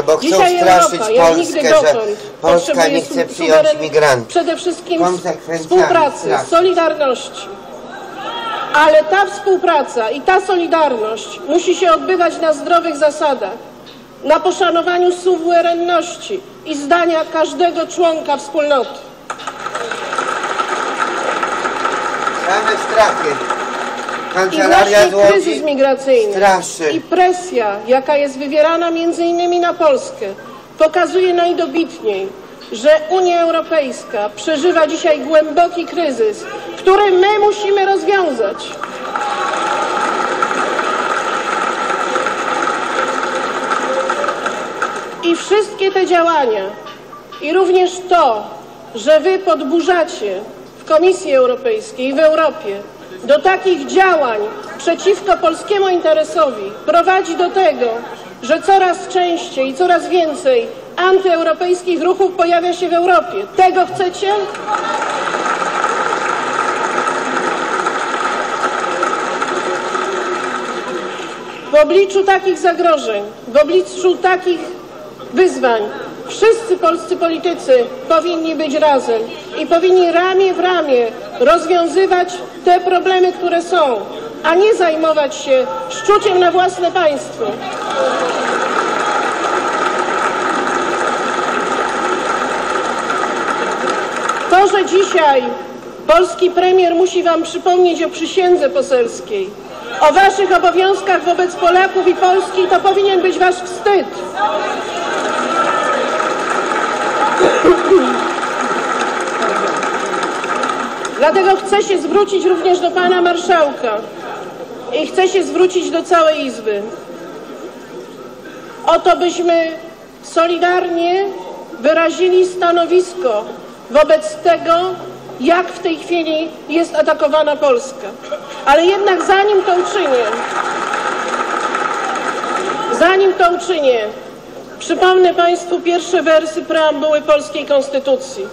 bo chcą Dzisiaj straszyć Europa, jak nigdy Polskę, że dotąd, Polska nie chce przyjąć migrantów. Przede wszystkim Konsekwencjami współpracy, strasznych. solidarności. Ale ta współpraca i ta solidarność musi się odbywać na zdrowych zasadach, na poszanowaniu suwerenności i zdania każdego członka wspólnoty. Same strachy. I Kancelaria właśnie z Łodzi kryzys migracyjny straszy. i presja, jaka jest wywierana między innymi na Polskę, pokazuje najdobitniej, że Unia Europejska przeżywa dzisiaj głęboki kryzys, który my musimy rozwiązać. I wszystkie te działania, i również to, że wy podburzacie w Komisji Europejskiej i w Europie do takich działań przeciwko polskiemu interesowi, prowadzi do tego, że coraz częściej i coraz więcej antyeuropejskich ruchów pojawia się w Europie. Tego chcecie? W obliczu takich zagrożeń, w obliczu takich wyzwań wszyscy polscy politycy powinni być razem i powinni ramię w ramię rozwiązywać te problemy, które są, a nie zajmować się szczuciem na własne państwo. To, że dzisiaj polski premier musi wam przypomnieć o przysiędze poselskiej, o waszych obowiązkach wobec Polaków i Polski, to powinien być wasz wstyd. Dlatego chcę się zwrócić również do pana marszałka i chcę się zwrócić do całej Izby. O to, byśmy solidarnie wyrazili stanowisko wobec tego, jak w tej chwili jest atakowana Polska. Ale jednak zanim to uczynię, przypomnę państwu pierwsze wersy preambuły polskiej konstytucji.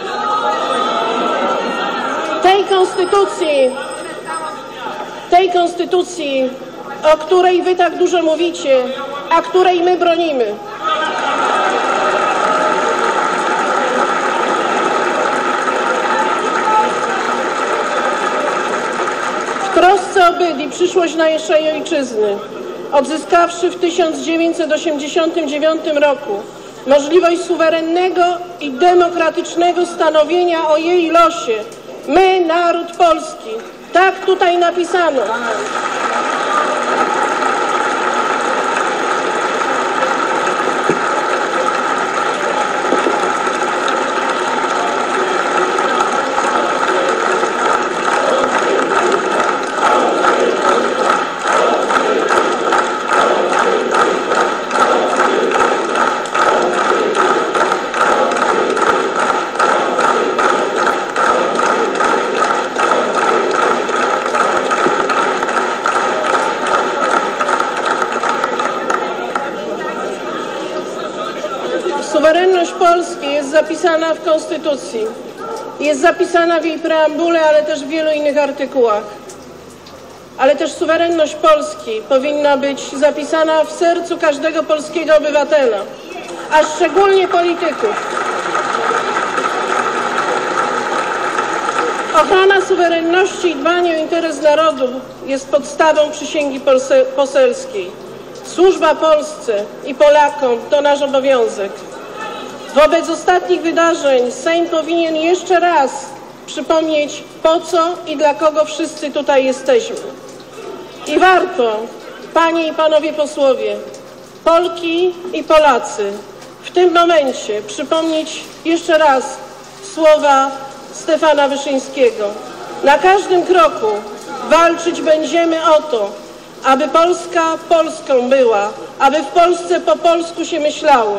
Tej konstytucji, o której wy tak dużo mówicie, a której my bronimy. W trosce o byt i przyszłość naszej ojczyzny, odzyskawszy w 1989 roku możliwość suwerennego i demokratycznego stanowienia o jej losie, my, naród polski, tak tutaj napisano. Suwerenność Polski jest zapisana w Konstytucji, jest zapisana w jej preambule, ale też w wielu innych artykułach. Ale też suwerenność Polski powinna być zapisana w sercu każdego polskiego obywatela, a szczególnie polityków. Ochrona suwerenności i dbanie o interes narodu jest podstawą przysięgi poselskiej. Służba Polsce i Polakom to nasz obowiązek. Wobec ostatnich wydarzeń Sejm powinien jeszcze raz przypomnieć, po co i dla kogo wszyscy tutaj jesteśmy. I warto, panie i panowie posłowie, Polki i Polacy, w tym momencie przypomnieć jeszcze raz słowa Stefana Wyszyńskiego. Na każdym kroku walczyć będziemy o to, aby Polska Polską była, aby w Polsce po polsku się myślało.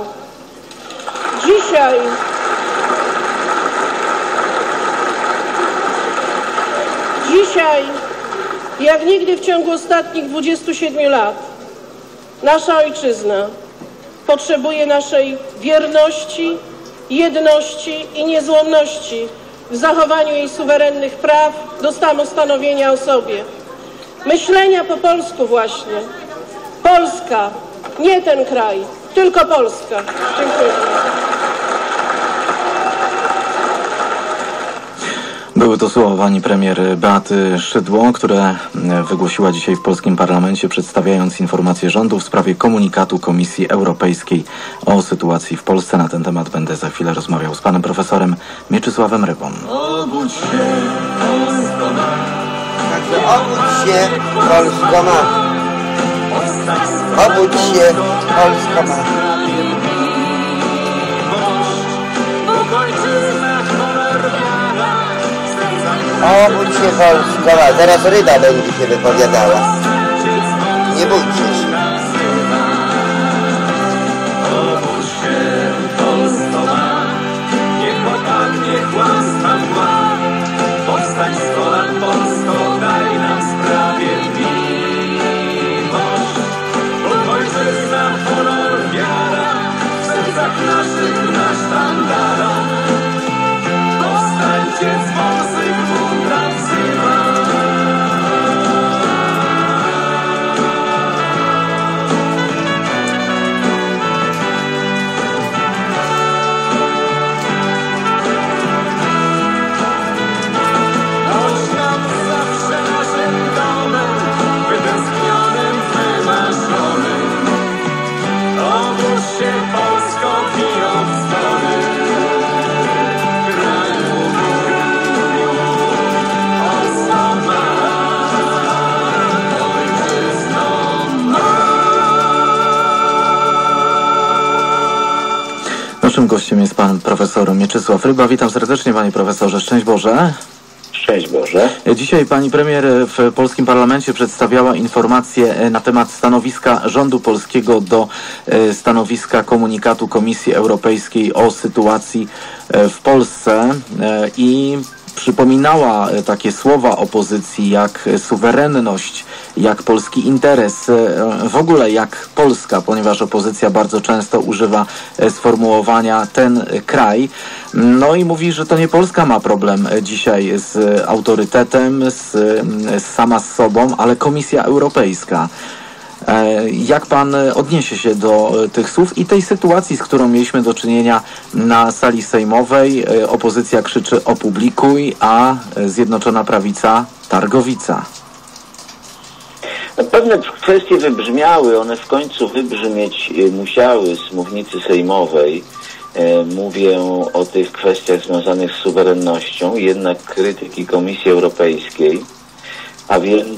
Dzisiaj, jak nigdy w ciągu ostatnich 27 lat, nasza ojczyzna potrzebuje naszej wierności, jedności i niezłomności w zachowaniu jej suwerennych praw do samostanowienia o sobie. Myślenia po polsku właśnie. Polska, nie ten kraj. tylko Polska. Dziękuję. Były to słowa pani premier Beaty Szydło, które wygłosiła dzisiaj w polskim parlamencie, przedstawiając informację rządu w sprawie komunikatu Komisji Europejskiej o sytuacji w Polsce. Na ten temat będę za chwilę rozmawiał z panem profesorem Mieczysławem Rybą. Obudź się, Polsko ma. Także obudź się, Polsko ma. Obudź się, Polsko ma. Obudź się, Polsko ma. Teraz Ryba będzie się wypowiadała. Nie bójcie się. Obudź się, Polsko ma. Niech opadnie kłamstwa mgła. Powstań z kolan, Polsko, daj nam sprawiedliwość. Bo ojczyzna, honor, wiara, w sercach naszych na sztandarach. Powstańcie z wąsych mundra wzywa. Choć nam zawsze naszym domem, wytęsknionym, wymarzonym. Obudź się, Polsko, biją dzwony. Kraju, Polsko ma, ojczyzną ma. Naszym gościem jest pan profesor Mieczysław Ryba. Witam serdecznie, panie profesorze. Szczęść Boże. Szczęść Boże. Dzisiaj pani premier w polskim parlamencie przedstawiała informację na temat stanowiska rządu polskiego do stanowiska komunikatu Komisji Europejskiej o sytuacji w Polsce i przypominała takie słowa opozycji jak suwerenność, jak polski interes, w ogóle jak Polska, ponieważ opozycja bardzo często używa sformułowania ten kraj. No i mówi, że to nie Polska ma problem dzisiaj z autorytetem, sama z sobą, ale Komisja Europejska. Jak pan odniesie się do tych słów i tej sytuacji, z którą mieliśmy do czynienia na sali sejmowej? Opozycja krzyczy opublikuj, a Zjednoczona Prawica targowica. No, pewne kwestie wybrzmiały, one w końcu wybrzmieć musiały z mównicy sejmowej. Mówię o tych kwestiach związanych z suwerennością, jednak krytyki Komisji Europejskiej, a więc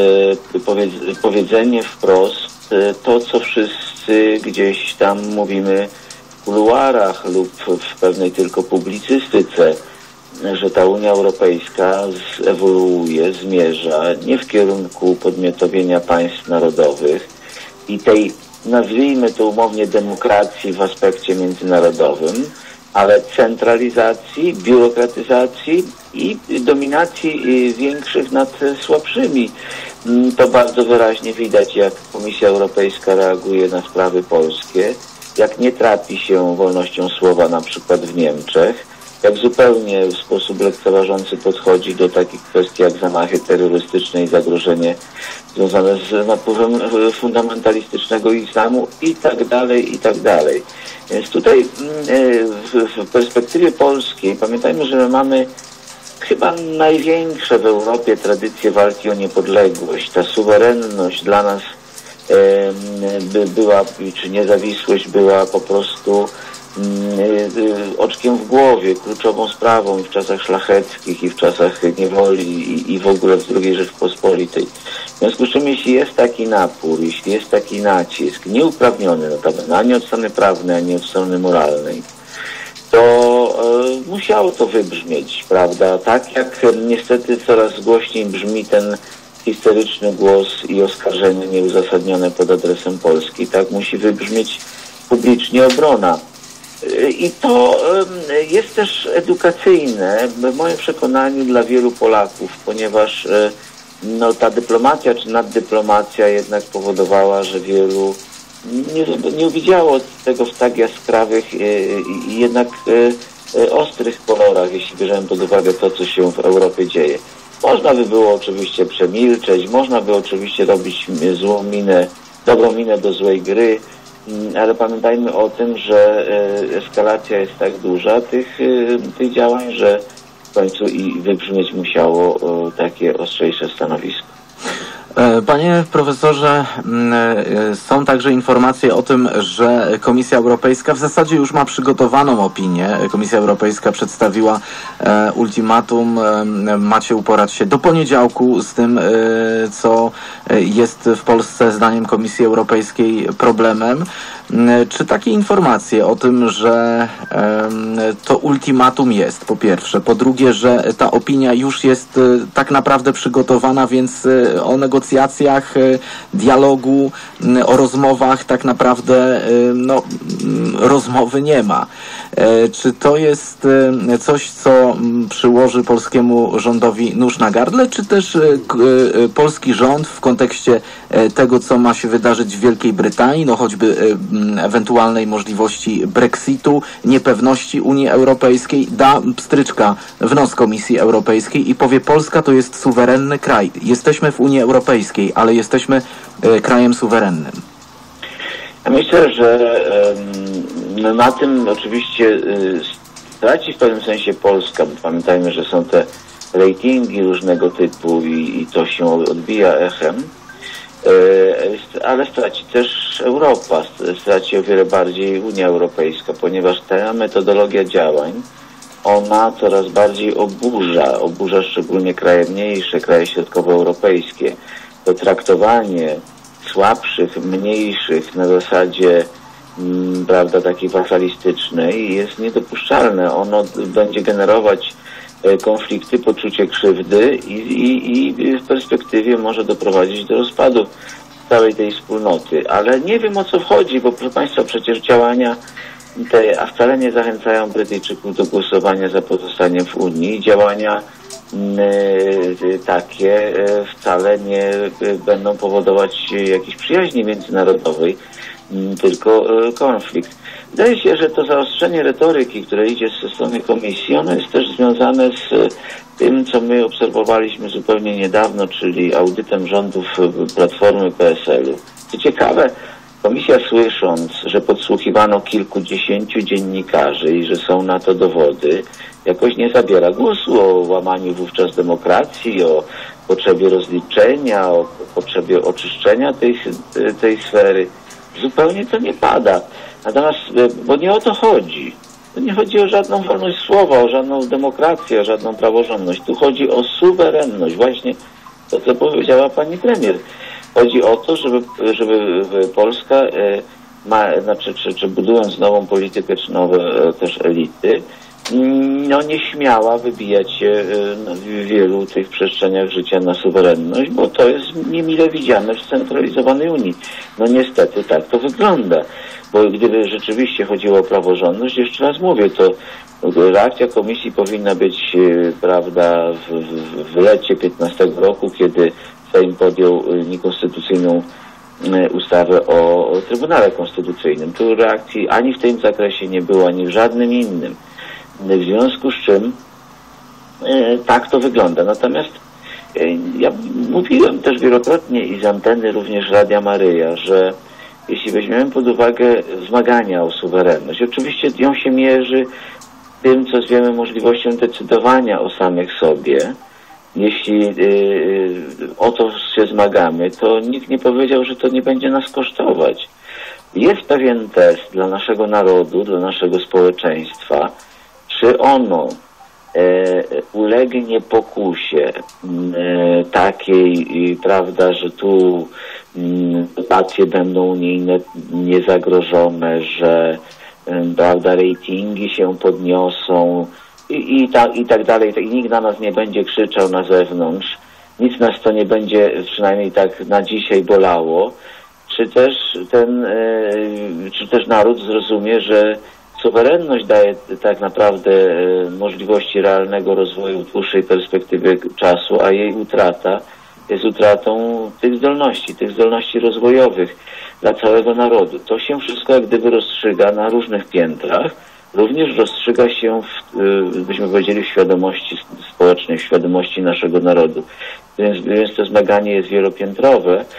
powiedzenie wprost to, co wszyscy gdzieś tam mówimy w kuluarach lub w pewnej tylko publicystyce, że ta Unia Europejska ewoluuje, zmierza nie w kierunku podmiotowienia państw narodowych i tej, nazwijmy to umownie, demokracji w aspekcie międzynarodowym, ale centralizacji, biurokratyzacji i dominacji większych nad słabszymi. To bardzo wyraźnie widać, jak Komisja Europejska reaguje na sprawy polskie, jak nie trapi się wolnością słowa na przykład w Niemczech, jak zupełnie w sposób lekceważący podchodzi do takich kwestii jak zamachy terrorystyczne i zagrożenie związane z napływem fundamentalistycznego islamu i tak dalej, i tak dalej. Więc tutaj w perspektywie polskiej pamiętajmy, że my mamy chyba największe w Europie tradycje walki o niepodległość. Ta suwerenność dla nas była, czy niezawisłość była po prostu oczkiem w głowie, kluczową sprawą i w czasach szlacheckich, i w czasach niewoli, i w ogóle w II Rzeczpospolitej. W związku z czym, jeśli jest taki napór, jeśli jest taki nacisk, nieuprawniony notabene, ani od strony prawnej, ani od strony moralnej, to musiało to wybrzmieć, prawda? Tak jak niestety coraz głośniej brzmi ten historyczny głos i oskarżenie nieuzasadnione pod adresem Polski, tak musi wybrzmieć publicznie obrona. I to jest też edukacyjne, w moim przekonaniu, dla wielu Polaków, ponieważ no, ta dyplomacja czy naddyplomacja jednak powodowała, że wielu nie widziało tego w tak jaskrawych i jednak ostrych kolorach, jeśli bierzemy pod uwagę to, co się w Europie dzieje. Można by było oczywiście przemilczeć, można by oczywiście robić złą minę, dobrą minę do złej gry, ale pamiętajmy o tym, że eskalacja jest tak duża tych działań, że w końcu i wybrzmieć musiało takie ostrzejsze stanowisko. Panie profesorze, są także informacje o tym, że Komisja Europejska w zasadzie już ma przygotowaną opinię. Komisja Europejska przedstawiła ultimatum, macie uporać się do poniedziałku z tym, co jest w Polsce zdaniem Komisji Europejskiej problemem. Czy takie informacje o tym, że to ultimatum jest, po pierwsze, po drugie, że ta opinia już jest tak naprawdę przygotowana, więc o negocjacjach, dialogu, o rozmowach tak naprawdę rozmowy nie ma. Czy to jest coś, co przyłoży polskiemu rządowi nóż na gardle, czy też polski rząd w kontekście tego, co ma się wydarzyć w Wielkiej Brytanii, no choćby ewentualnej możliwości Brexitu, niepewności Unii Europejskiej, da pstryczka w nos Komisji Europejskiej i powie: Polska to jest suwerenny kraj. Jesteśmy w Unii Europejskiej, ale jesteśmy krajem suwerennym. Ja myślę, że na tym oczywiście straci w pewnym sensie Polska, bo pamiętajmy, że są te ratingi różnego typu i to się odbija echem, ale straci też Europa, straci o wiele bardziej Unia Europejska, ponieważ ta metodologia działań, ona coraz bardziej oburza szczególnie kraje mniejsze, kraje środkowoeuropejskie. To traktowanie słabszych, mniejszych na zasadzie prawda, takiej wasalistycznej jest niedopuszczalne. Ono będzie generować konflikty, poczucie krzywdy i w perspektywie może doprowadzić do rozpadu całej tej wspólnoty. Ale nie wiem, o co chodzi, bo proszę Państwa, przecież działania te, a wcale nie zachęcają Brytyjczyków do głosowania za pozostanie w Unii. Działania takie wcale nie będą powodować jakiejś przyjaźni międzynarodowej, tylko konflikt. Wydaje się, że to zaostrzenie retoryki, które idzie ze strony Komisji, ono jest też związane z tym, co my obserwowaliśmy zupełnie niedawno, czyli audytem rządów Platformy PSL-u. Co ciekawe, Komisja, słysząc, że podsłuchiwano kilkudziesięciu dziennikarzy i że są na to dowody, jakoś nie zabiera głosu o łamaniu wówczas demokracji, o potrzebie rozliczenia, o potrzebie oczyszczenia tej sfery. Zupełnie to nie pada. Natomiast, bo nie o to chodzi. Tu nie chodzi o żadną wolność słowa, o żadną demokrację, o żadną praworządność. Tu chodzi o suwerenność. Właśnie to, co powiedziała pani premier. Chodzi o to, żeby Polska czy budując nową politykę, czy nowe też elity, nie śmiała wybijać się w wielu tych przestrzeniach życia na suwerenność, bo to jest niemile widziane w scentralizowanej Unii. No niestety tak to wygląda, bo gdyby rzeczywiście chodziło o praworządność, jeszcze raz mówię, to reakcja Komisji powinna być, prawda, w lecie 15 roku, kiedy Sejm podjął niekonstytucyjną ustawę o Trybunale Konstytucyjnym. Tu reakcji ani w tym zakresie nie było, ani w żadnym innym. W związku z czym tak to wygląda. Natomiast ja mówiłem też wielokrotnie i z anteny również Radia Maryja, że jeśli weźmiemy pod uwagę zmagania o suwerenność, oczywiście ją się mierzy tym, co zwiemy możliwością decydowania o samych sobie. Jeśli o to się zmagamy, to nikt nie powiedział, że to nie będzie nas kosztować. Jest pewien test dla naszego narodu, dla naszego społeczeństwa, czy ono ulegnie pokusie takiej, prawda, że tu dotacje będą unijne niezagrożone, że prawda, ratingi się podniosą i tak dalej, i nikt na nas nie będzie krzyczał na zewnątrz, nic nas to nie będzie, przynajmniej tak na dzisiaj, bolało, czy też naród zrozumie, że suwerenność daje tak naprawdę możliwości realnego rozwoju w dłuższej perspektywie czasu, a jej utrata jest utratą tych zdolności rozwojowych dla całego narodu. To się wszystko jak gdyby rozstrzyga na różnych piętrach, również rozstrzyga się byśmy powiedzieli, w świadomości społecznej, w świadomości naszego narodu. Więc to zmaganie jest wielopiętrowe.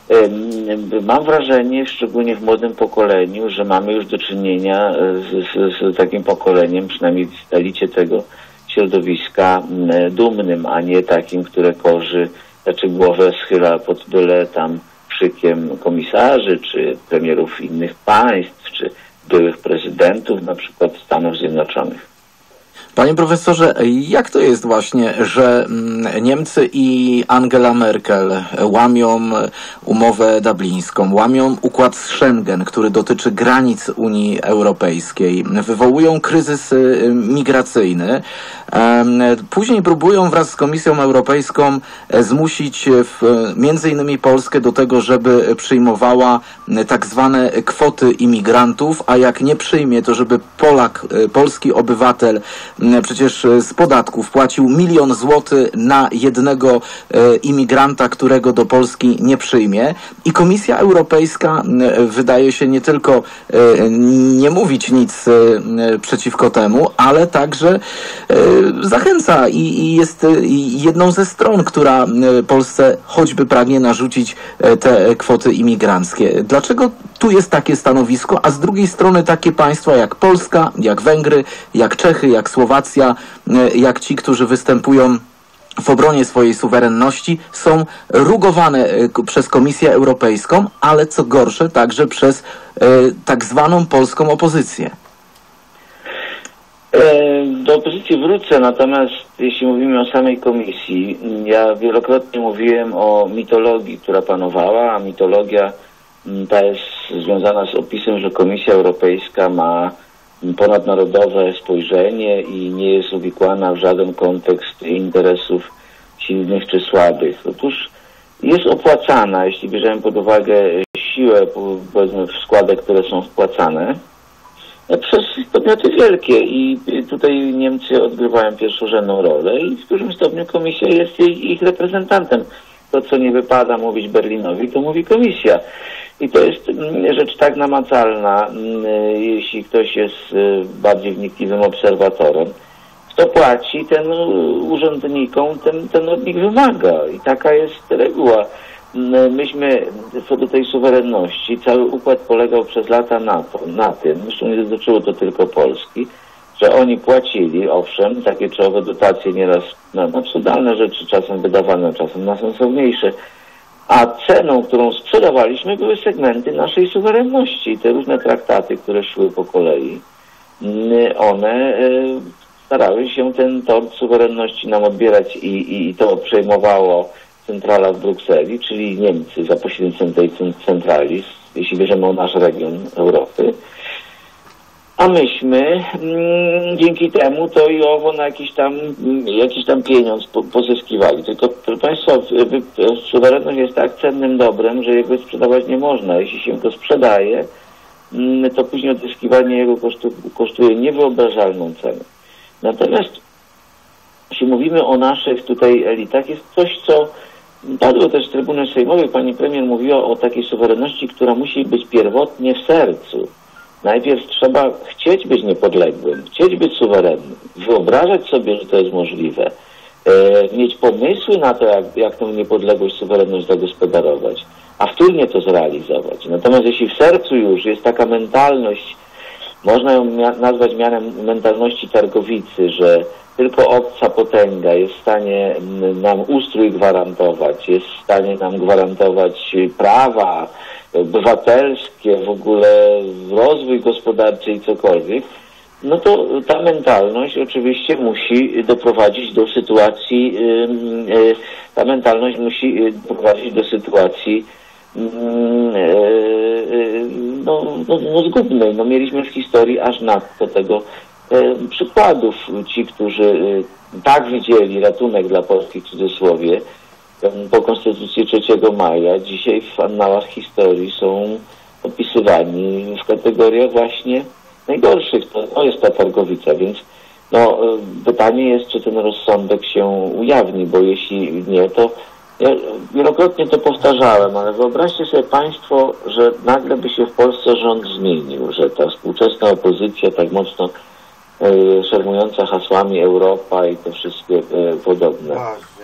Mam wrażenie, szczególnie w młodym pokoleniu, że mamy już do czynienia z takim pokoleniem, przynajmniej w elicie tego środowiska, dumnym, a nie takim, które znaczy głowę schyla pod byle tam krzykiem komisarzy, czy premierów innych państw, czy byłych prezydentów, na przykład Stanów Zjednoczonych. Panie profesorze, jak to jest właśnie, że Niemcy i Angela Merkel łamią umowę dublińską, łamią układ z Schengen, który dotyczy granic Unii Europejskiej, wywołują kryzys migracyjny, później próbują wraz z Komisją Europejską zmusić między innymi Polskę do tego, żeby przyjmowała tak zwane kwoty imigrantów, a jak nie przyjmie, to żeby polski obywatel przecież z podatków płacił 1 000 000 złotych na jednego imigranta, którego do Polski nie przyjmie. I Komisja Europejska wydaje się nie tylko nie mówić nic przeciwko temu, ale także zachęca i jest jedną ze stron, która Polsce choćby pragnie narzucić te kwoty imigranckie. Dlaczego tu jest takie stanowisko, a z drugiej strony takie państwa jak Polska, jak Węgry, jak Czechy, jak Słowacja, jak ci, którzy występują w obronie swojej suwerenności, są rugowane przez Komisję Europejską, ale co gorsze także przez tak zwaną polską opozycję? Do opozycji wrócę, natomiast jeśli mówimy o samej komisji, ja wielokrotnie mówiłem o mitologii, która panowała, a mitologia ta jest związana z opisem, że Komisja Europejska ma ponadnarodowe spojrzenie i nie jest uwikłana w żaden kontekst interesów silnych czy słabych. Otóż jest opłacana, jeśli bierzemy pod uwagę siłę, powiedzmy, składek, które są wpłacane, przez podmioty wielkie i tutaj Niemcy odgrywają pierwszorzędną rolę i w dużym stopniu Komisja jest ich reprezentantem. To, co nie wypada mówić Berlinowi, to mówi Komisja. I to jest rzecz tak namacalna, jeśli ktoś jest bardziej wnikliwym obserwatorem. Kto płaci, ten urzędnikom, ten od nich wymaga. I taka jest reguła. Myśmy co do tej suwerenności, cały układ polegał przez lata na tym, zresztą nie dotyczyło to tylko Polski, że oni płacili, owszem, takie czołowe dotacje nieraz na absurdalne rzeczy, czasem wydawane, czasem na sensowniejsze, a ceną, którą sprzedawaliśmy, były segmenty naszej suwerenności. Te różne traktaty, które szły po kolei, one starały się ten tort suwerenności nam odbierać i to przejmowało centrala w Brukseli, czyli Niemcy za pośrednictwem tej centrali, jeśli bierzemy o nasz region Europy. A myśmy dzięki temu to i owo na jakiś tam pieniądz pozyskiwali. Tylko, proszę Państwa, suwerenność jest tak cennym dobrem, że jego sprzedawać nie można. Jeśli się go sprzedaje, to później odzyskiwanie jego kosztuje niewyobrażalną cenę. Natomiast jeśli mówimy o naszych tutaj elitach, jest coś, co padło też z trybuny sejmowej. Pani premier mówiła o takiej suwerenności, która musi być pierwotnie w sercu. Najpierw trzeba chcieć być niepodległym, chcieć być suwerennym, wyobrażać sobie, że to jest możliwe, mieć pomysły na to, jak tę niepodległość, suwerenność zagospodarować, a wtórnie to zrealizować. Natomiast jeśli w sercu już jest taka mentalność, można ją nazwać mianem mentalności targowicy, że tylko obca potęga jest w stanie nam ustrój gwarantować, jest w stanie nam gwarantować prawa obywatelskie, w ogóle rozwój gospodarczy i cokolwiek, no to ta mentalność oczywiście musi doprowadzić do sytuacji, zgubnej. No mieliśmy w historii aż nadto tego przykładów. Ci, którzy tak widzieli ratunek dla Polski w cudzysłowie po Konstytucji 3 maja, dzisiaj w annałach historii są opisywani w kategoriach właśnie najgorszych. To jest ta targowica, więc pytanie jest, czy ten rozsądek się ujawni, bo jeśli nie, to ja wielokrotnie to powtarzałem, ale wyobraźcie sobie Państwo, że nagle by się w Polsce rząd zmienił, że ta współczesna opozycja tak mocno szermująca hasłami Europa i te wszystkie podobne.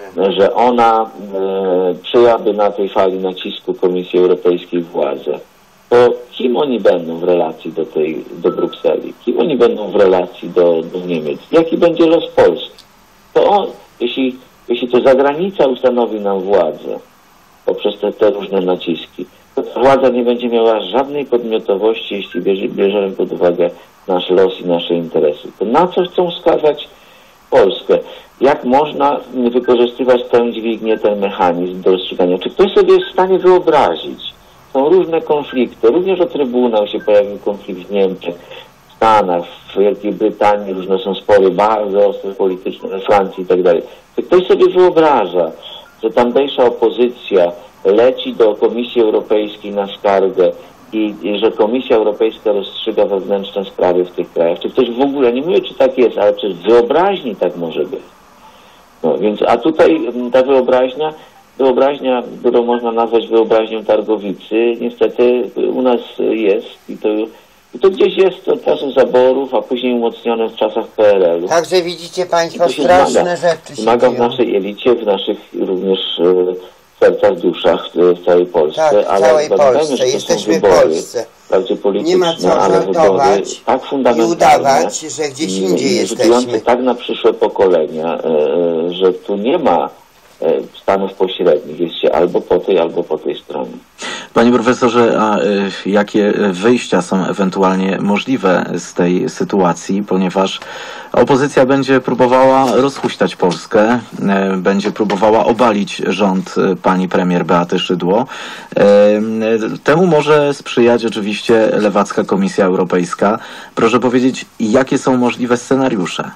że ona przyjęłaby na tej fali nacisku Komisji Europejskiej władzę, to kim oni będą w relacji do Brukseli? Kim oni będą w relacji do Niemiec? Jaki będzie los Polski? To jeśli to zagranica ustanowi nam władzę poprzez te różne naciski, to ta władza nie będzie miała żadnej podmiotowości, jeśli bierzemy pod uwagę nasz los i nasze interesy. To na co chcą skazać Polskę? Jak można wykorzystywać tę dźwignię, ten mechanizm do rozstrzygania? Czy ktoś sobie jest w stanie wyobrazić? Są różne konflikty. Również o Trybunał się pojawił konflikt w Niemczech, w Stanach, w Wielkiej Brytanii. Różne są spory bardzo ostre, polityczne, we Francji i tak dalej. Czy ktoś sobie wyobraża, że tamtejsza opozycja leci do Komisji Europejskiej na skargę i że Komisja Europejska rozstrzyga wewnętrzne sprawy w tych krajach? Czy ktoś w ogóle, nie mówię, czy tak jest, ale czy w wyobraźni tak może być? No więc, a tutaj ta wyobraźnia, którą można nazwać wyobraźnią targowicy, niestety u nas jest i to gdzieś jest od czasów zaborów, a później umocnione w czasach PRL-u. Także widzicie Państwo, straszne rzeczy się Wymaga w dzieją. naszej elicie, w naszych również sercach, duszach w całej Polsce. Tak, w ale całej pamiętajmy, Polsce. że to są Jesteśmy w wybory, Polsce. wprawdzie polityczne, Nie ma co ale wybory żartować tak i fundamentalne udawać, że gdzieś indziej rzutujące jesteśmy. tak na przyszłe pokolenia, że tu nie ma stanów pośrednich. Jest się albo po tej stronie. Panie profesorze, a jakie wyjścia są ewentualnie możliwe z tej sytuacji, ponieważ opozycja będzie próbowała rozhuśtać Polskę, będzie próbowała obalić rząd pani premier Beaty Szydło. Temu może sprzyjać oczywiście lewacka Komisja Europejska. Proszę powiedzieć, jakie są możliwe scenariusze?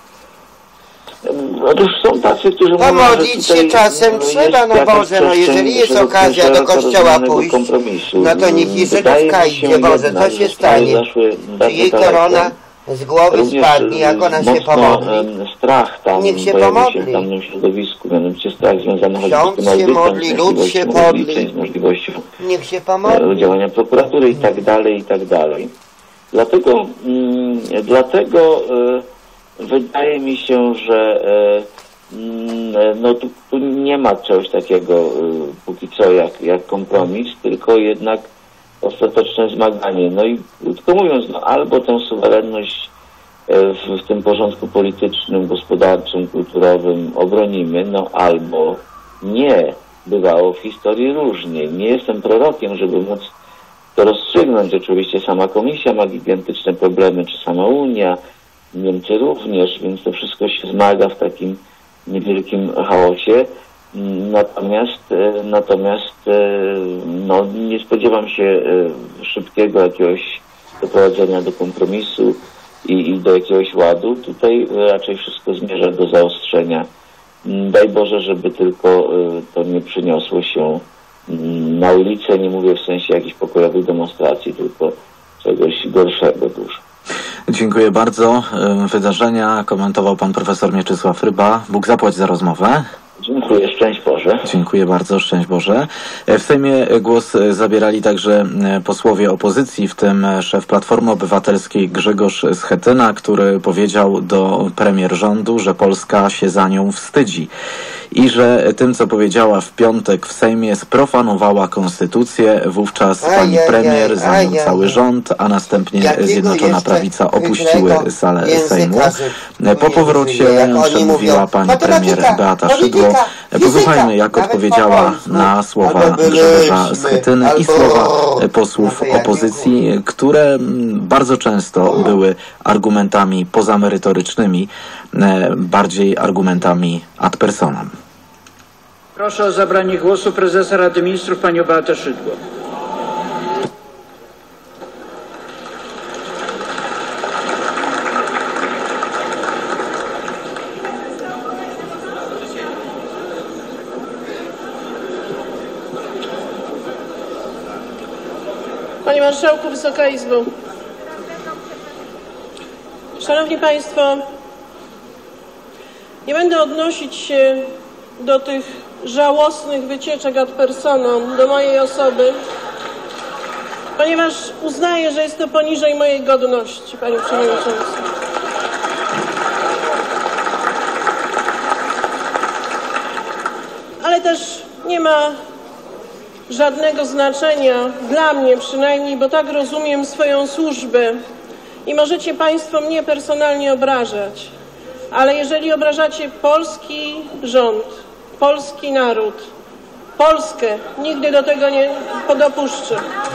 Otóż są tacy, którzy mówią, Pomodlić że się tutaj czasem trzeba, no jakaś Boże, no jeżeli jest przestrzeń okazja do kościoła szeroko pójść, kompromisu. no to niech i Wydaje Żydówka mi się idzie, Boże, jednak, co się że sprawy stanie? zaszły Czy bardzo jej daleko. korona z głowy Również spadnie, jak ona się mocno, pomodli? strach tam Niech się pojawił pomodli. się w danym środowisku, mianowicie strach związany choćby z Ksiądz tym się audytem, modli, z lud możliwością się modli. rozliczeń, z możliwością Niech się pomodli. działania prokuratury i tak dalej, i tak dalej. Dlatego wydaje mi się, że no tu nie ma czegoś takiego póki co jak kompromis, tylko jednak ostateczne zmaganie. No i krótko mówiąc, no albo tę suwerenność w tym porządku politycznym, gospodarczym, kulturowym obronimy, no albo nie. Bywało w historii różnie. Nie jestem prorokiem, żeby móc to rozstrzygnąć. Oczywiście sama Komisja ma gigantyczne problemy, czy sama Unia, Niemcy również, więc to wszystko się zmaga w takim niewielkim chaosie. Natomiast no, nie spodziewam się szybkiego jakiegoś doprowadzenia do kompromisu i do jakiegoś ładu. Tutaj raczej wszystko zmierza do zaostrzenia. Daj Boże, żeby tylko to nie przyniosło się na ulicę, nie mówię w sensie jakichś pokojowych demonstracji, tylko czegoś gorszego dużo. Dziękuję bardzo. Wydarzenia komentował pan profesor Mieczysław Ryba. Bóg zapłać za rozmowę. Dziękuję, szczęść Boże. Dziękuję bardzo, szczęść Boże. W Sejmie głos zabierali także posłowie opozycji, w tym szef Platformy Obywatelskiej Grzegorz Schetyna, który powiedział do premier rządu, że Polska się za nią wstydzi i że tym, co powiedziała w piątek w Sejmie, sprofanowała konstytucję. Wówczas pani premier, za nią cały rząd, a następnie Zjednoczona Prawica opuściły salę Sejmu. Po powrocie przemówiła pani premier Beata Szydło. Posłuchajmy, jak odpowiedziała na słowa Grzegorza Schetyny i słowa posłów opozycji, które bardzo często były argumentami pozamerytorycznymi, bardziej argumentami ad personam. Proszę o zabranie głosu prezesa Rady Ministrów panią Beatę Szydło. Panie Marszałku, Wysoka Izbo. Szanowni Państwo, nie będę odnosić się do tych żałosnych wycieczek ad personam do mojej osoby, ponieważ uznaję, że jest to poniżej mojej godności, Panie Przewodniczący. ale też nie ma żadnego znaczenia, dla mnie przynajmniej, bo tak rozumiem swoją służbę. I możecie Państwo mnie personalnie obrażać, ale jeżeli obrażacie polski rząd, polski naród, Polskę, nigdy do tego nie dopuszczę.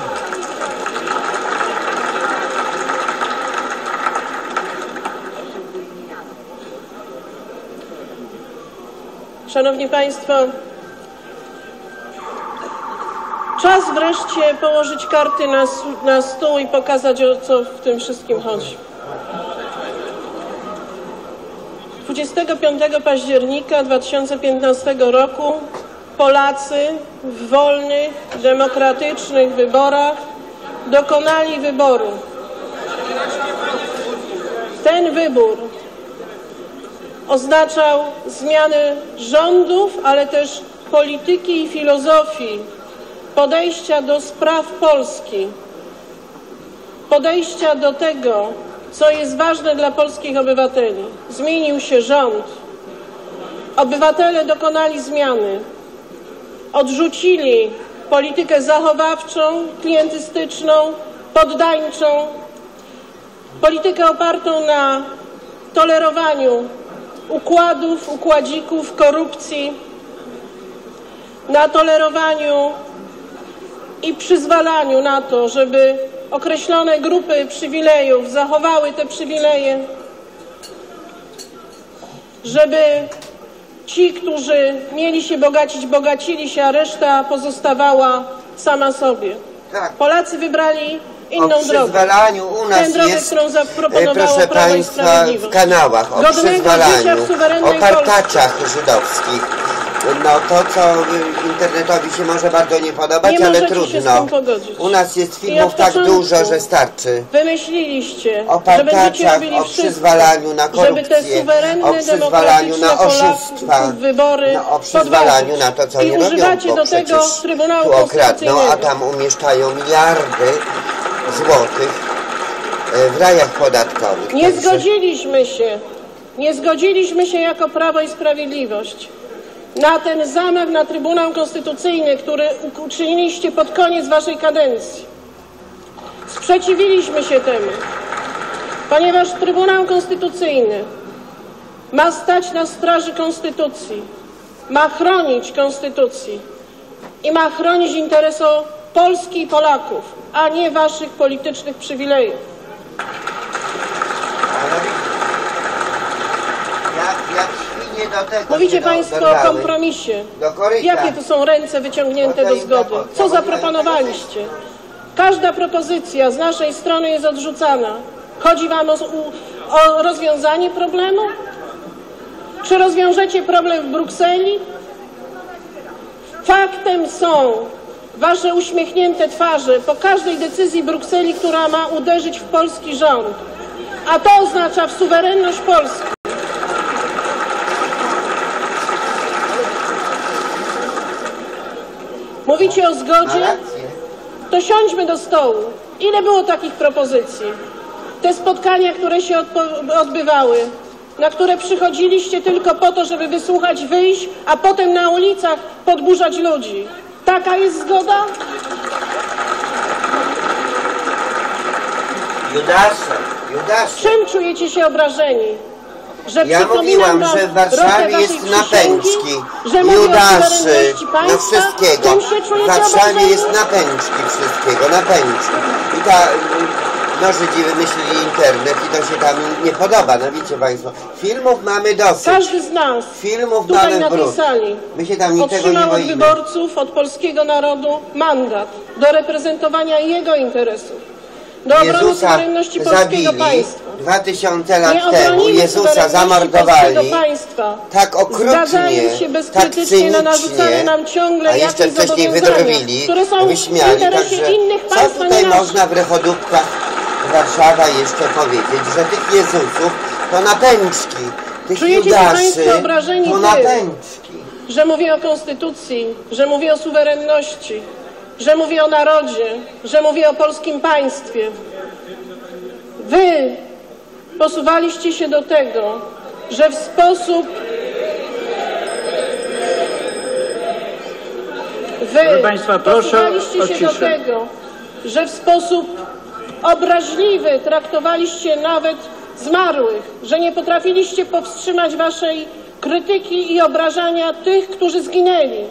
Szanowni Państwo, czas wreszcie położyć karty na stół i pokazać, o co w tym wszystkim chodzi. 25 października 2015 roku Polacy w wolnych, demokratycznych wyborach dokonali wyboru. Ten wybór oznaczał zmianę rządów, ale też polityki i filozofii, podejścia do spraw Polski, podejścia do tego, co jest ważne dla polskich obywateli. Zmienił się rząd. Obywatele dokonali zmiany. Odrzucili politykę zachowawczą, klientystyczną, poddańczą, politykę opartą na tolerowaniu układów, układzików, korupcji, na tolerowaniu i przyzwalaniu na to, żeby określone grupy przywilejów zachowały te przywileje, żeby ci, którzy mieli się bogacić, bogacili się, a reszta pozostawała sama sobie. Tak. Polacy wybrali inną drogę. O przyzwalaniu u nas Tę drogę, jest, którą zaproponowało proszę Prawo i Państwa, w Sprawiedliwość. kanałach o Godnego życia przyzwalaniu, w suwerennej o partaczach żydowskich. No to, co internetowi się może bardzo nie podobać, Nie ale możecie się z trudno. tym pogodzić. U nas jest I filmów od tak początku dużo, że starczy. Wymyśliliście, O że będziecie partaczach, robili o wszystko, przyzwalaniu na żeby te korupcję, suwerenne, o przyzwalaniu na demokratyczne oszustwa, wybory no, o przyzwalaniu podważyć. na to, co I nie robią, używacie bo do tego przecież Trybunału tu okradną, a Konstytucyjnego. tam umieszczają miliardy złotych w rajach podatkowych. Nie Także zgodziliśmy się jako Prawo i Sprawiedliwość na ten zamach na Trybunał Konstytucyjny, który uczyniliście pod koniec waszej kadencji. Sprzeciwiliśmy się temu, ponieważ Trybunał Konstytucyjny ma stać na straży Konstytucji, ma chronić Konstytucji i ma chronić interesy Polski i Polaków, a nie waszych politycznych przywilejów. jak świnie do tego Mówicie się Państwo o dorwały. kompromisie. Do koryta. Jakie to są ręce wyciągnięte do zgody? Co zaproponowaliście? Każda propozycja z naszej strony jest odrzucana. Chodzi Wam o rozwiązanie problemu? Czy rozwiążecie problem w Brukseli? Faktem są Wasze uśmiechnięte twarze po każdej decyzji Brukseli, która ma uderzyć w polski rząd. A to oznacza w suwerenność Polski. Mówicie o zgodzie? To siądźmy do stołu. Ile było takich propozycji? Te spotkania, które się odbywały, na które przychodziliście tylko po to, żeby wysłuchać, wyjść, a potem na ulicach podburzać ludzi. Taka jest zgoda? Judasze. Czym czujecie się obrażeni? Że Ja przypominam mówiłam, wam że w drogę Warszawie waszej jest przysięgi, napęczki, że mówię o Judaszy, suwerenności na państwa? wszystkiego. Czym się W czujecie Warszawie obrażeni? jest napęczki wszystkiego, napęczki. I no Żydzi wymyślili internet i to się tam nie podoba, no wiecie Państwo. Filmów mamy dosyć. Każdy z nas Filmów tutaj mamy na tej brud. sali My się tam niczego nie otrzymał od boimy. wyborców, od polskiego narodu mandat do reprezentowania jego interesów, do obrony Jezusa suwerenności polskiego zabili państwa. 2000 Nie lat temu. obronimy Jezusa suwerenności zamordowali. polskiego państwa, Tak okrutnie, zgadzając się tak bezkrytycznie na narzucane cynicznie, nam ciągle a jeszcze jakieś wcześniej zobowiązania, wydrwili, które są w wyśmiali. interesie Także innych co państw, a tutaj nie naszych. można w Rechodówkach Warszawa jeszcze powiedzieć, że tych Jezusów to napęczki, tych Czujecie się Judaszy Państwo obrażeni to tym, napęczki. że mówię o konstytucji, że mówię o suwerenności, że mówię o narodzie, że mówię o polskim państwie. Wy posuwaliście się do tego, że w sposób Proszę państwa, proszę posuwaliście o się ciszę. do tego, że w sposób obraźliwy traktowaliście nawet zmarłych, że nie potrafiliście powstrzymać waszej krytyki i obrażania tych, którzy zginęli.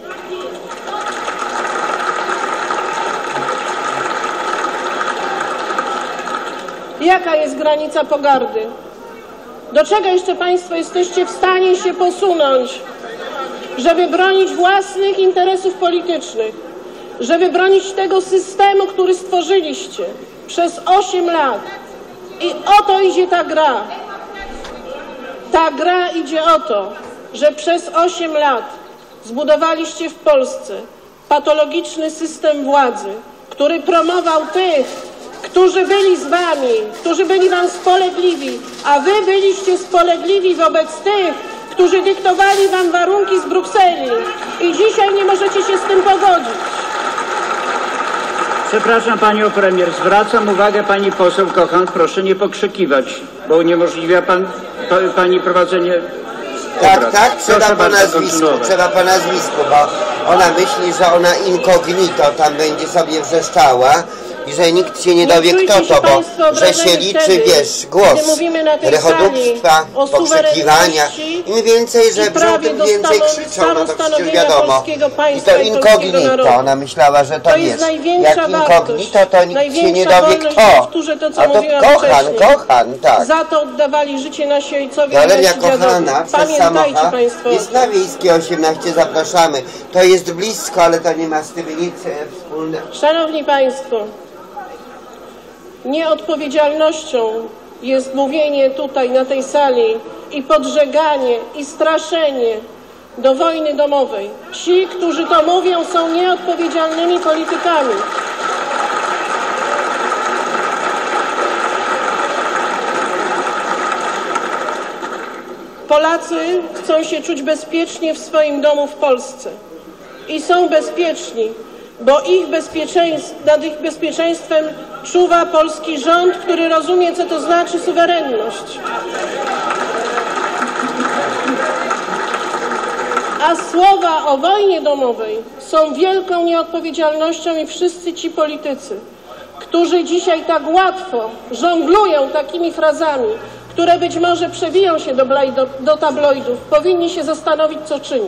Jaka jest granica pogardy? Do czego jeszcze państwo jesteście w stanie się posunąć, żeby bronić własnych interesów politycznych, żeby bronić tego systemu, który stworzyliście przez 8 lat? I o to idzie ta gra. Ta gra idzie o to, że przez 8 lat zbudowaliście w Polsce patologiczny system władzy, który promował tych, którzy byli z wami, którzy byli wam spolegliwi, a wy byliście spolegliwi wobec tych, którzy dyktowali wam warunki z Brukseli i dzisiaj nie możecie się z tym pogodzić. Przepraszam panią premier, zwracam uwagę pani poseł Kochan, proszę nie pokrzykiwać, bo uniemożliwia pani prowadzenie obrad. Tak, trzeba Proszę po bardzo nazwisku, bo ona myśli, że ona incognito tam będzie sobie wrzeszczała i że nikt się nie dowie kto to, bo że się liczy, wiesz, głos rechodówstwa, pokrzykiwania. Im więcej żebrzą, tym więcej krzyczą, no to przecież wiadomo. I to incognito, ona myślała, że to jest. Jak incognito, to nikt się nie dowie kto. A to Kochan, tak. Za to oddawali życie nasi ojcowie. Galeria Kochana przez samochód jest na Wiejskiej 18, zapraszamy. To jest blisko, ale to nie ma z tym nic wspólnego. Szanowni Państwo, nieodpowiedzialnością jest mówienie tutaj na tej sali i podżeganie i straszenie do wojny domowej. Ci, którzy to mówią, są nieodpowiedzialnymi politykami. Polacy chcą się czuć bezpiecznie w swoim domu w Polsce i są bezpieczni, bo nad ich bezpieczeństwem czuwa polski rząd, który rozumie, co to znaczy suwerenność. A słowa o wojnie domowej są wielką nieodpowiedzialnością i wszyscy ci politycy, którzy dzisiaj tak łatwo żonglują takimi frazami, które być może przebiją się do tabloidów, powinni się zastanowić, co czynią.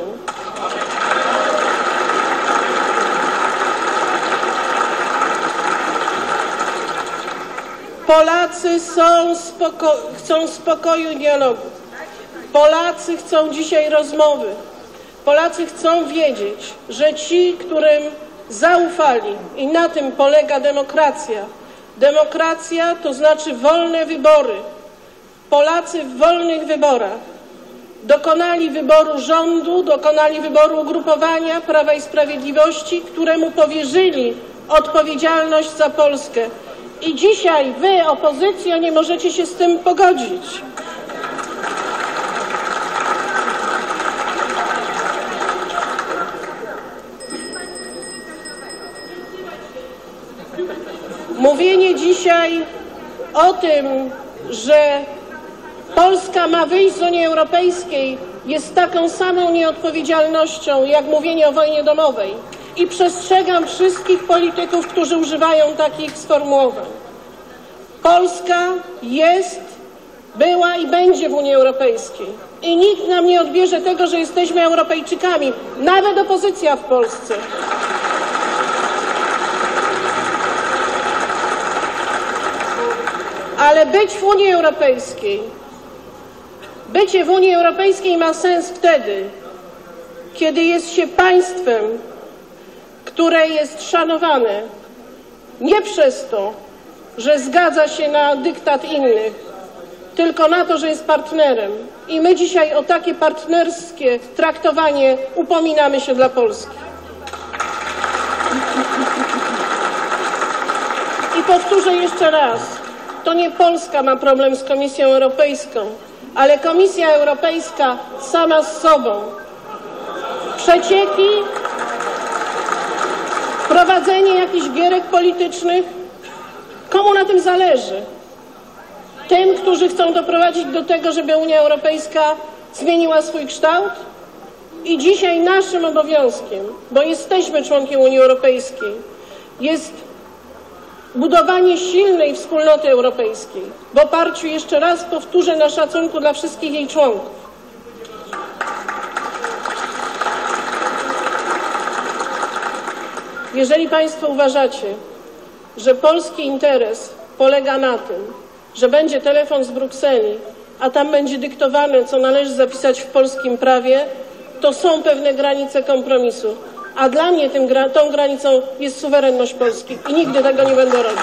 Polacy chcą spokoju i dialogu. Polacy chcą dzisiaj rozmowy. Polacy chcą wiedzieć, że ci, którym zaufali, i na tym polega demokracja. Demokracja to znaczy wolne wybory. Polacy w wolnych wyborach dokonali wyboru rządu, dokonali wyboru ugrupowania Prawa i Sprawiedliwości, któremu powierzyli odpowiedzialność za Polskę. I dzisiaj wy, opozycja, nie możecie się z tym pogodzić. Mówienie dzisiaj o tym, że Polska ma wyjść z Unii Europejskiej, jest taką samą nieodpowiedzialnością, jak mówienie o wojnie domowej. I przestrzegam wszystkich polityków, którzy używają takich sformułowań. Polska jest, była i będzie w Unii Europejskiej. I nikt nam nie odbierze tego, że jesteśmy Europejczykami, nawet opozycja w Polsce. Ale być w Unii Europejskiej, bycie w Unii Europejskiej ma sens wtedy, kiedy jest się państwem, które jest szanowane nie przez to, że zgadza się na dyktat innych, tylko na to, że jest partnerem. I my dzisiaj o takie partnerskie traktowanie upominamy się dla Polski. I powtórzę jeszcze raz, to nie Polska ma problem z Komisją Europejską, ale Komisja Europejska sama z sobą. Przecieki, prowadzenie jakichś gierek politycznych. Komu na tym zależy? Tym, którzy chcą doprowadzić do tego, żeby Unia Europejska zmieniła swój kształt? I dzisiaj naszym obowiązkiem, bo jesteśmy członkiem Unii Europejskiej, jest budowanie silnej wspólnoty europejskiej w oparciu, jeszcze raz powtórzę, na szacunku dla wszystkich jej członków. Jeżeli Państwo uważacie, że polski interes polega na tym, że będzie telefon z Brukseli, a tam będzie dyktowane, co należy zapisać w polskim prawie, to są pewne granice kompromisu. A dla mnie tą granicą jest suwerenność Polski i nigdy tego nie będę robić.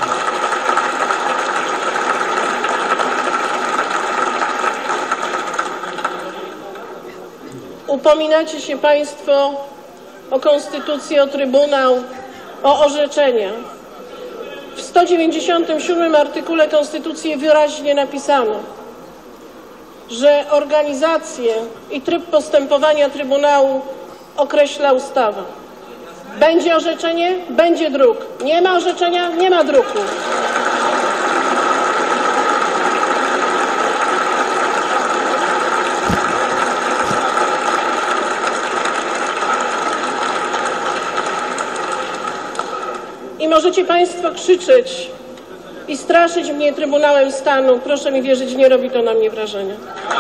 Upominacie się Państwo o konstytucję, o Trybunał, o orzeczenia. W 197 artykule Konstytucji wyraźnie napisano, że organizację i tryb postępowania Trybunału określa ustawa. Będzie orzeczenie? Będzie druk. Nie ma orzeczenia? Nie ma druku. I możecie Państwo krzyczeć i straszyć mnie Trybunałem Stanu. Proszę mi wierzyć, nie robi to na mnie wrażenia.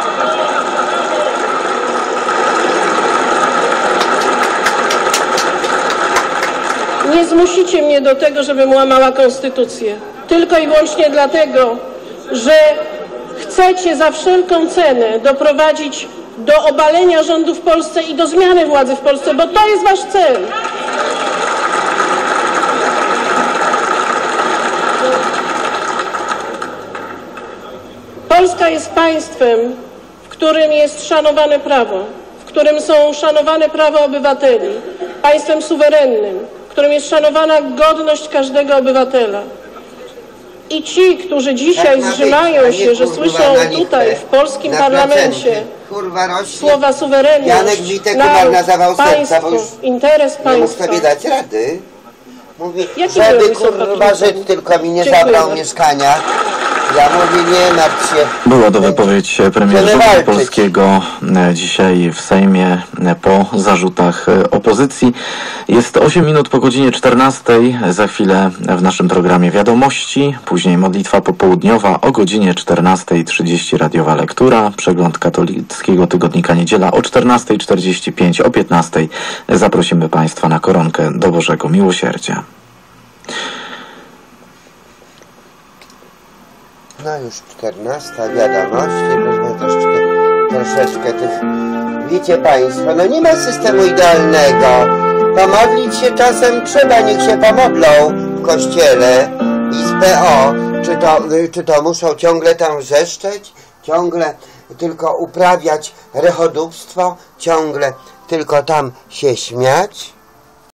Nie zmusicie mnie do tego, żebym łamała konstytucję. Tylko i wyłącznie dlatego, że chcecie za wszelką cenę doprowadzić do obalenia rządu w Polsce i do zmiany władzy w Polsce, bo to jest wasz cel. Polska jest państwem, w którym jest szanowane prawo, w którym są szanowane prawa obywateli, państwem suwerennym, w którym jest szanowana godność każdego obywatela. I ci, którzy dzisiaj zżymają się, że słyszą tutaj w polskim parlamencie słowa suwerenność, naród, państwo, interes państwa. Nie mógł sobie dać rady. Mówi, żeby kurwa Żyd tylko mi nie zabrał mieszkania. Ja mówię, nie martw się. Była to wypowiedź premiera rządu polskiego dzisiaj w Sejmie po zarzutach opozycji. Jest 8 minut po godzinie 14. Za chwilę w naszym programie wiadomości, później modlitwa popołudniowa o godzinie 14:30 radiowa lektura, przegląd katolickiego tygodnika Niedziela o 14:45, o 15:00 zaprosimy Państwa na koronkę do Bożego Miłosierdzia. No już 14 wiadomości, troszeczkę tych, wiecie Państwo, no nie ma systemu idealnego. Pomodlić się czasem trzeba, niech się pomodlą w kościele i z PO. Czy to muszą ciągle tam wrzeszczeć? Ciągle tylko uprawiać rechodówstwo? Ciągle tylko tam się śmiać?